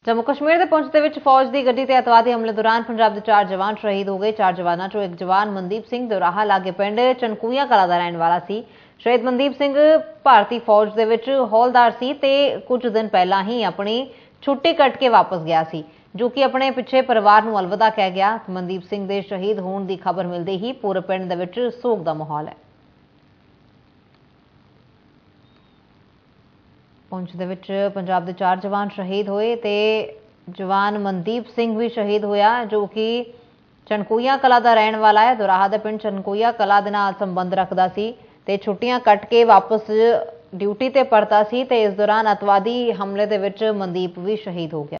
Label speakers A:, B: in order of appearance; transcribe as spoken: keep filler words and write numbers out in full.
A: जम्मू कश्मीर के पुंछ के फौज की गड्डी ते अतवादी हमले दौरान पंजाब के चार जवान शहीद हो गए। चार जवानों चों एक जवान मनदीप सिंह दोराहा लागे पिंड चनकूया कला का रहने वाला सी। शहीद मनदीप सिंह भारतीय फौज दे विच हौलदार सी ते कुछ दिन पहला ही अपनी छुट्टी कट के वापस गया सी, जो कि अपने पिछे परिवार नूं अलविदा कह गया। मनदीप सिंह के शहीद होने की खबर मिलते ही पूरे पिंड दे विच सोग का माहौल है। पुंछ दे विच पंजाब दे चार जवान शहीद होए ते जवान मनदीप सिंह भी शहीद होया, जो कि चनकूया कला का रहने वाला है। दोराहा दे पिंड चनकूया कला दे नाल संबंध रखदा सी ते छुट्टियां कट के वापस ड्यूटी ते परता सी ते इस दौरान अतवादी हमले दे विच मनदीप भी शहीद हो गया।